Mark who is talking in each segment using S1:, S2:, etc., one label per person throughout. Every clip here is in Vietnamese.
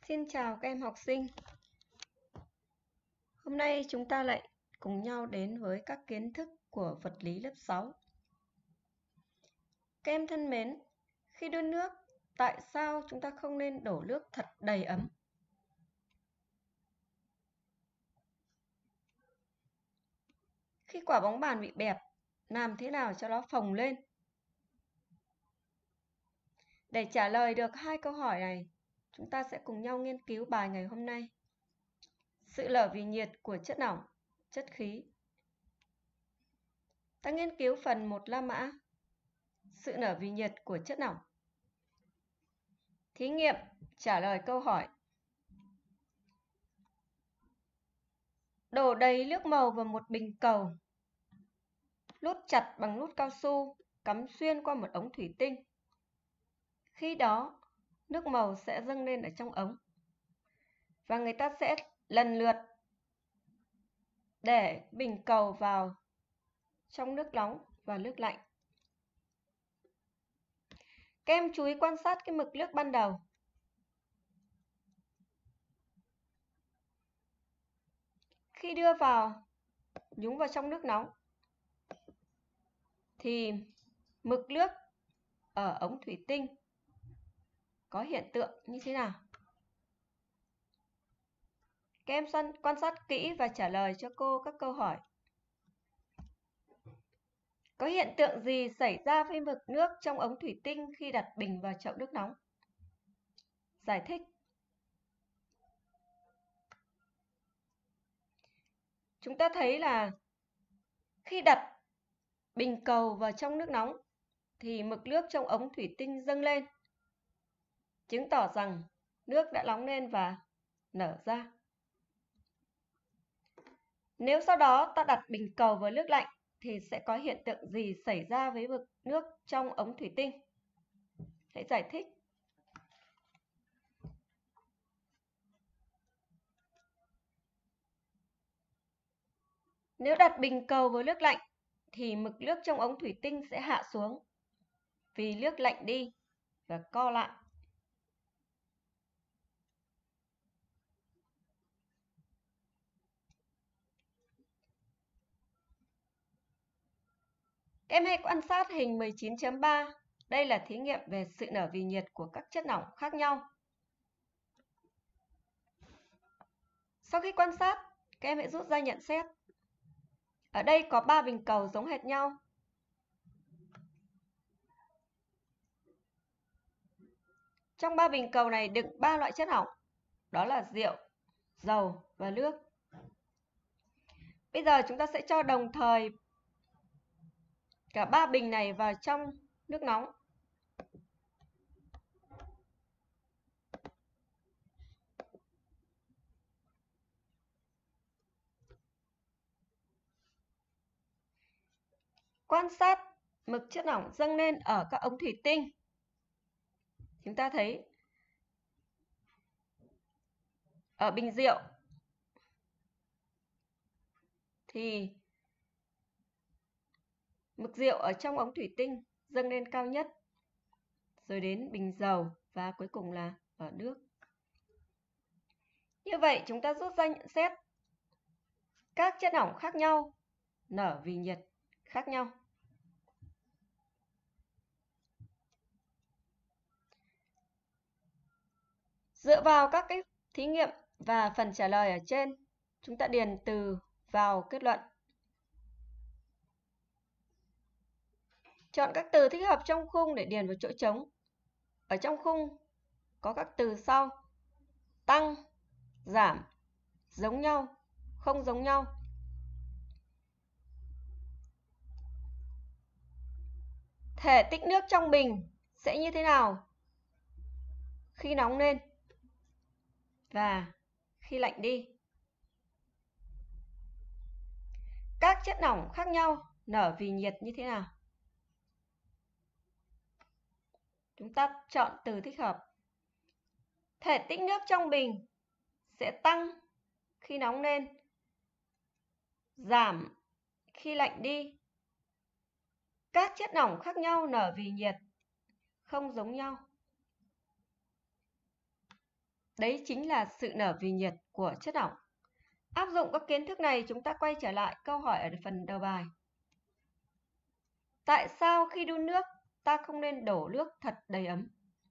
S1: Xin chào các em học sinh. Hôm nay chúng ta lại cùng nhau đến với các kiến thức của vật lý lớp 6. Các em thân mến, khi đun nước, tại sao chúng ta không nên đổ nước thật đầy ấm? Khi quả bóng bàn bị bẹp, làm thế nào cho nó phồng lên? Để trả lời được hai câu hỏi này, chúng ta sẽ cùng nhau nghiên cứu bài ngày hôm nay. Sự lở vì nhiệt của chất lỏng, chất khí. Ta nghiên cứu phần 1 La Mã. Sự nở vì nhiệt của chất lỏng. Thí nghiệm trả lời câu hỏi. Đổ đầy nước màu vào một bình cầu. Lút chặt bằng nút cao su, cắm xuyên qua một ống thủy tinh. Khi đó, nước màu sẽ dâng lên ở trong ống. Và người ta sẽ lần lượt để bình cầu vào trong nước nóng và nước lạnh. Các em chú ý quan sát cái mực nước ban đầu. Khi đưa vào, nhúng vào trong nước nóng, thì mực nước ở ống thủy tinh có hiện tượng như thế nào? Các em quan sát kỹ và trả lời cho cô các câu hỏi. Có hiện tượng gì xảy ra với mực nước trong ống thủy tinh khi đặt bình vào chậu nước nóng? Giải thích. Chúng ta thấy là khi đặt bình cầu vào trong nước nóng thì mực nước trong ống thủy tinh dâng lên, chứng tỏ rằng nước đã nóng lên và nở ra. Nếu sau đó ta đặt bình cầu vào nước lạnh thì sẽ có hiện tượng gì xảy ra với mực nước trong ống thủy tinh? Hãy giải thích. Nếu đặt bình cầu vào nước lạnh thì mực nước trong ống thủy tinh sẽ hạ xuống vì nước lạnh đi và co lại. Em hãy quan sát hình 19.3. Đây là thí nghiệm về sự nở vì nhiệt của các chất lỏng khác nhau. Sau khi quan sát, các em hãy rút ra nhận xét. Ở đây có 3 bình cầu giống hệt nhau. Trong 3 bình cầu này đựng 3 loại chất lỏng, đó là rượu, dầu và nước. Bây giờ chúng ta sẽ cho đồng thời cả 3 bình này vào trong nước nóng. Quan sát mực chất lỏng dâng lên ở các ống thủy tinh. Chúng ta thấy ở bình rượu thì mực rượu ở trong ống thủy tinh dâng lên cao nhất, rồi đến bình dầu và cuối cùng là ở nước. Như vậy chúng ta rút ra nhận xét các chất lỏng khác nhau nở vì nhiệt khác nhau. Dựa vào các cái thí nghiệm và phần trả lời ở trên, chúng ta điền từ vào kết luận. Chọn các từ thích hợp trong khung để điền vào chỗ trống. Ở trong khung có các từ sau: tăng, giảm, giống nhau, không giống nhau. Thể tích nước trong bình sẽ như thế nào khi nóng lên và khi lạnh đi? Các chất lỏng khác nhau nở vì nhiệt như thế nào? Chúng ta chọn từ thích hợp. Thể tích nước trong bình sẽ tăng khi nóng lên, giảm khi lạnh đi. Các chất lỏng khác nhau nở vì nhiệt không giống nhau. Đấy chính là sự nở vì nhiệt của chất lỏng. Áp dụng các kiến thức này, chúng ta quay trở lại câu hỏi ở phần đầu bài. Tại sao khi đun nước ta không nên đổ nước thật đầy ấm?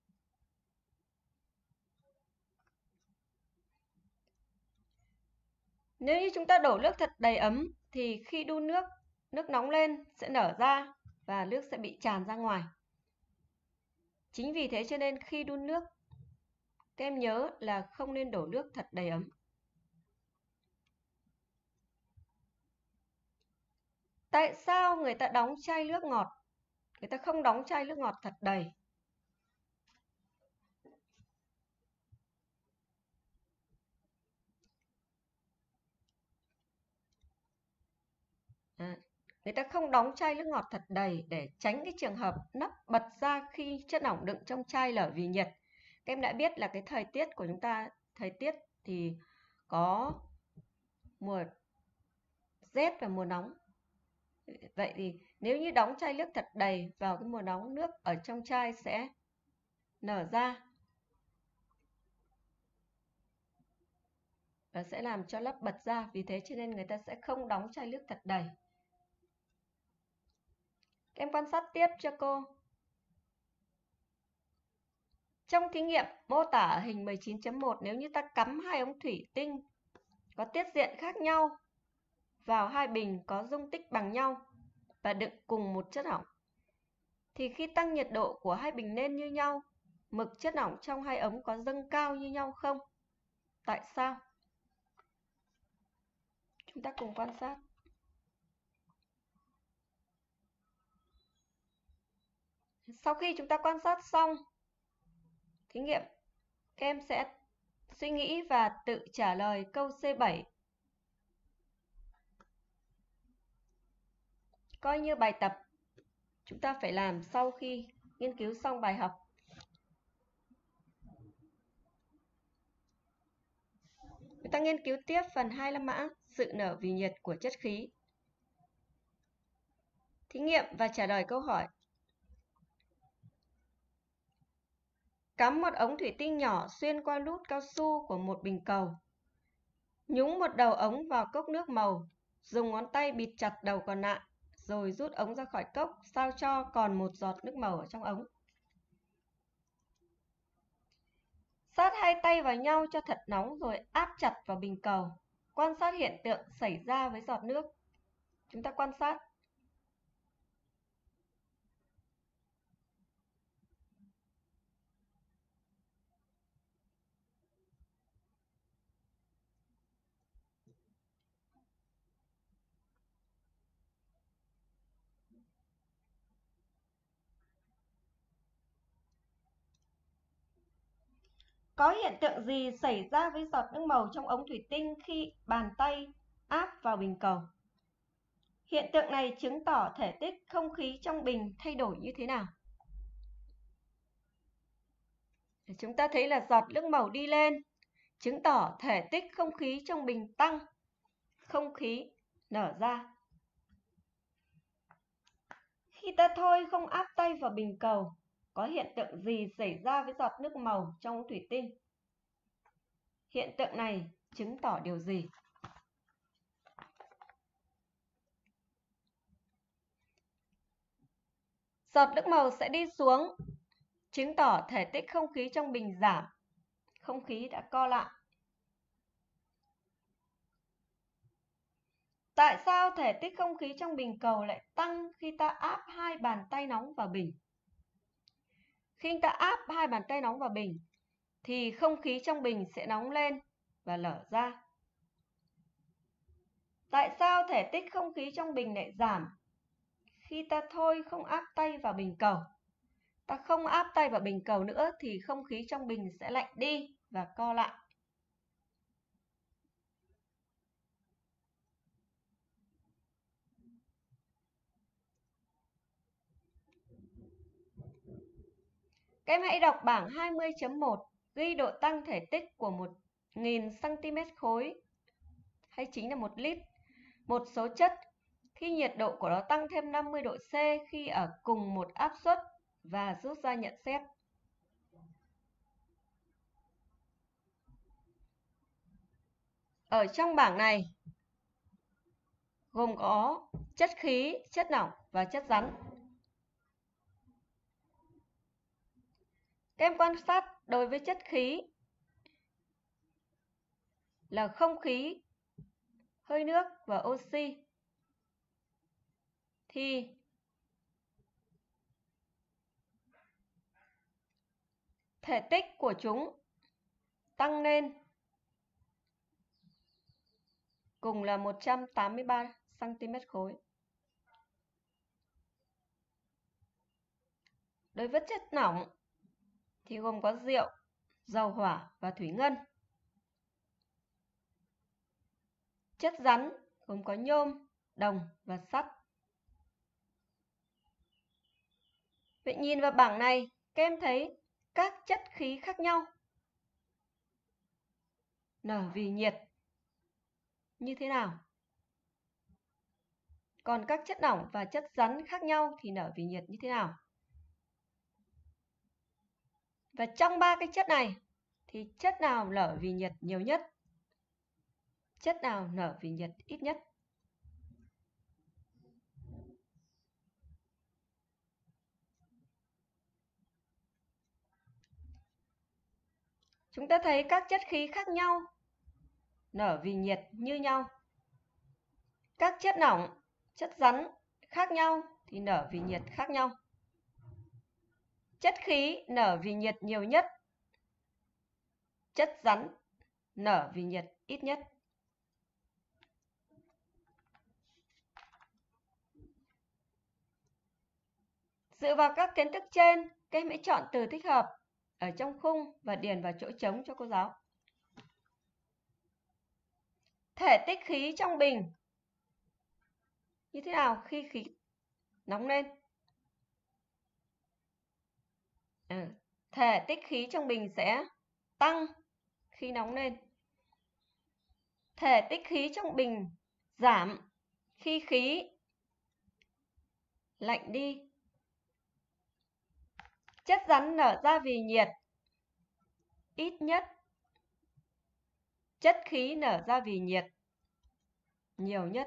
S1: Nếu như chúng ta đổ nước thật đầy ấm thì khi đun nước, nước nóng lên sẽ nở ra và nước sẽ bị tràn ra ngoài. Chính vì thế cho nên khi đun nước, các em nhớ là không nên đổ nước thật đầy ấm. Tại sao người ta đóng chai nước ngọt? Người ta không đóng chai nước ngọt thật đầy. Người ta không đóng chai nước ngọt thật đầy để tránh cái trường hợp nắp bật ra khi chất lỏng đựng trong chai lở vì nhiệt. Các em đã biết là cái thời tiết của chúng ta, thời tiết thì có mùa rét và mùa nóng. Vậy thì nếu như đóng chai nước thật đầy vào cái mùa nóng, nước ở trong chai sẽ nở ra và sẽ làm cho nắp bật ra. Vì thế cho nên người ta sẽ không đóng chai nước thật đầy. Các em quan sát tiếp cho cô. Trong thí nghiệm mô tả ở hình 19.1, nếu như ta cắm hai ống thủy tinh có tiết diện khác nhau vào hai bình có dung tích bằng nhau và đựng cùng một chất lỏng, thì khi tăng nhiệt độ của hai bình lên như nhau, mực chất lỏng trong hai ống có dâng cao như nhau không? Tại sao? Chúng ta cùng quan sát. Sau khi chúng ta quan sát xong thí nghiệm, các em sẽ suy nghĩ và tự trả lời câu C7. Coi như bài tập chúng ta phải làm sau khi nghiên cứu xong bài học. Chúng ta nghiên cứu tiếp phần 2 la mã, sự nở vì nhiệt của chất khí. Thí nghiệm và trả lời câu hỏi. Cắm một ống thủy tinh nhỏ xuyên qua nút cao su của một bình cầu. Nhúng một đầu ống vào cốc nước màu, dùng ngón tay bịt chặt đầu còn lại, rồi rút ống ra khỏi cốc sao cho còn một giọt nước màu ở trong ống. Sát hai tay vào nhau cho thật nóng rồi áp chặt vào bình cầu. Quan sát hiện tượng xảy ra với giọt nước. Chúng ta quan sát. Có hiện tượng gì xảy ra với giọt nước màu trong ống thủy tinh khi bàn tay áp vào bình cầu? Hiện tượng này chứng tỏ thể tích không khí trong bình thay đổi như thế nào? Chúng ta thấy là giọt nước màu đi lên, chứng tỏ thể tích không khí trong bình tăng, không khí nở ra. Khi ta thôi không áp tay vào bình cầu, có hiện tượng gì xảy ra với giọt nước màu trong ống thủy tinh? Hiện tượng này chứng tỏ điều gì? Giọt nước màu sẽ đi xuống, chứng tỏ thể tích không khí trong bình giảm, không khí đã co lại. Tại sao thể tích không khí trong bình cầu lại tăng khi ta áp hai bàn tay nóng vào bình? Khi ta áp hai bàn tay nóng vào bình, thì không khí trong bình sẽ nóng lên và lở ra. Tại sao thể tích không khí trong bình lại giảm khi ta thôi không áp tay vào bình cầu? Ta không áp tay vào bình cầu nữa thì không khí trong bình sẽ lạnh đi và co lại. Các em hãy đọc bảng 20.1, ghi độ tăng thể tích của 1.000 cm khối, hay chính là 1 lít, một số chất khi nhiệt độ của nó tăng thêm 50 độ C khi ở cùng một áp suất và rút ra nhận xét. Ở trong bảng này gồm có chất khí, chất lỏng và chất rắn. Các em quan sát đối với chất khí là không khí, hơi nước và oxy thì thể tích của chúng tăng lên cùng là 183 cm khối. Đối với chất lỏng thì gồm có rượu, dầu hỏa và thủy ngân. Chất rắn gồm có nhôm, đồng và sắt. Vậy nhìn vào bảng này, các em thấy các chất khí khác nhau nở vì nhiệt như thế nào? Còn các chất lỏng và chất rắn khác nhau thì nở vì nhiệt như thế nào? Và trong ba cái chất này thì chất nào nở vì nhiệt nhiều nhất? Chất nào nở vì nhiệt ít nhất? Chúng ta thấy các chất khí khác nhau nở vì nhiệt như nhau. Các chất lỏng, chất rắn khác nhau thì nở vì nhiệt khác nhau. Chất khí nở vì nhiệt nhiều nhất, chất rắn nở vì nhiệt ít nhất. Dựa vào các kiến thức trên, các em hãy chọn từ thích hợp ở trong khung và điền vào chỗ trống cho cô giáo. Thể tích khí trong bình như thế nào khi khí nóng lên? Thể tích khí trong bình sẽ tăng khi nóng lên. Thể tích khí trong bình giảm khi khí lạnh đi. Chất rắn nở ra vì nhiệt ít nhất. Chất khí nở ra vì nhiệt nhiều nhất.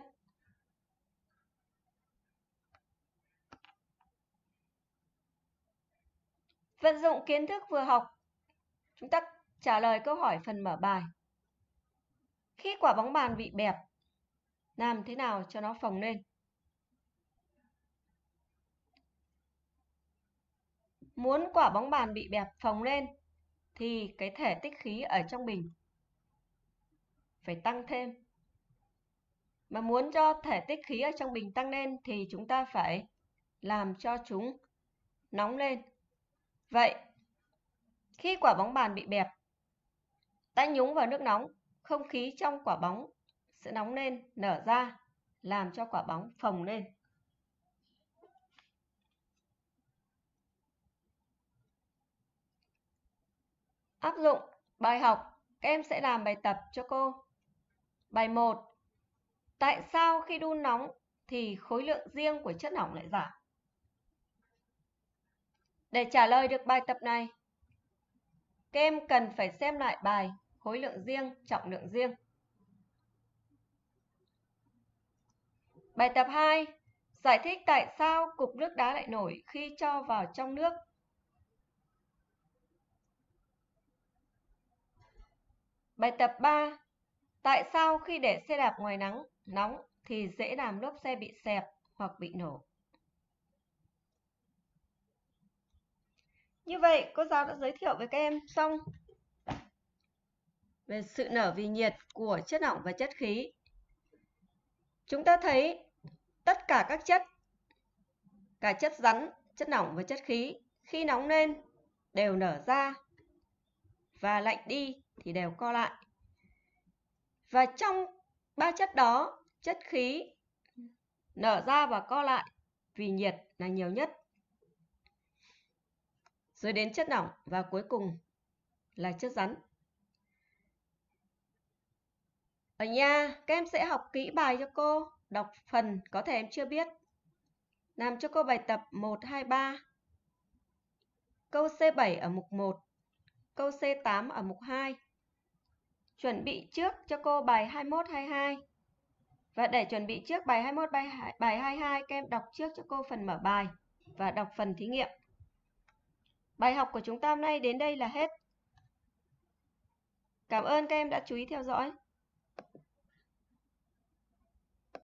S1: Vận dụng kiến thức vừa học, chúng ta trả lời câu hỏi phần mở bài. Khi quả bóng bàn bị bẹp, làm thế nào cho nó phồng lên? Muốn quả bóng bàn bị bẹp phồng lên thì cái thể tích khí ở trong bình phải tăng thêm. Mà muốn cho thể tích khí ở trong bình tăng lên thì chúng ta phải làm cho chúng nóng lên. Vậy, khi quả bóng bàn bị bẹp, ta nhúng vào nước nóng, không khí trong quả bóng sẽ nóng lên, nở ra, làm cho quả bóng phồng lên. Áp dụng bài học, các em sẽ làm bài tập cho cô. Bài 1. Tại sao khi đun nóng thì khối lượng riêng của chất lỏng lại giảm? Để trả lời được bài tập này, các em cần phải xem lại bài khối lượng riêng, trọng lượng riêng. Bài tập 2. Giải thích tại sao cục nước đá lại nổi khi cho vào trong nước. Bài tập 3. Tại sao khi để xe đạp ngoài nắng nóng thì dễ làm lốp xe bị xẹp hoặc bị nổ? Như vậy, cô giáo đã giới thiệu với các em xong về sự nở vì nhiệt của chất lỏng và chất khí. Chúng ta thấy tất cả các chất, cả chất rắn, chất lỏng và chất khí, khi nóng lên đều nở ra và lạnh đi thì đều co lại. Và trong ba chất đó, chất khí nở ra và co lại vì nhiệt là nhiều nhất. Rồi đến chất lỏng và cuối cùng là chất rắn. Ở nhà, các em sẽ học kỹ bài cho cô, đọc phần có thể em chưa biết. Làm cho cô bài tập 1, 2, 3. Câu C7 ở mục 1, câu C8 ở mục 2. chuẩn bị trước cho cô bài 21, 22. Và để chuẩn bị trước bài 21, bài 22, các em đọc trước cho cô phần mở bài và đọc phần thí nghiệm. Bài học của chúng ta hôm nay đến đây là hết. Cảm ơn các em đã chú ý theo dõi.